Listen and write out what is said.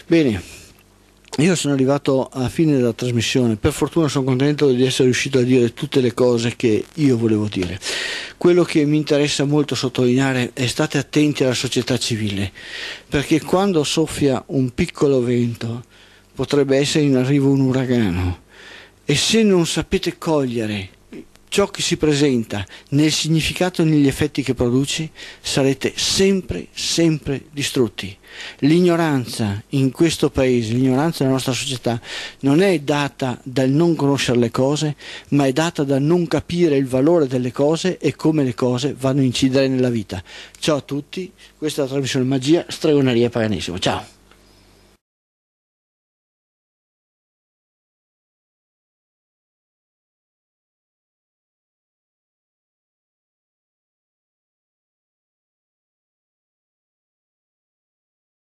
Bene, io sono arrivato alla fine della trasmissione, per fortuna sono contento di essere riuscito a dire tutte le cose che io volevo dire. Quello che mi interessa molto sottolineare è: state attenti alla società civile, perché quando soffia un piccolo vento potrebbe essere in arrivo un uragano, e se non sapete cogliere ciò che si presenta nel significato e negli effetti che produce, sarete sempre distrutti. L'ignoranza in questo paese, l'ignoranza nella nostra società non è data dal non conoscere le cose, ma è data dal non capire il valore delle cose e come le cose vanno a incidere nella vita. Ciao a tutti, questa è la trasmissione Magia, Stregoneria e Paganesimo. Ciao!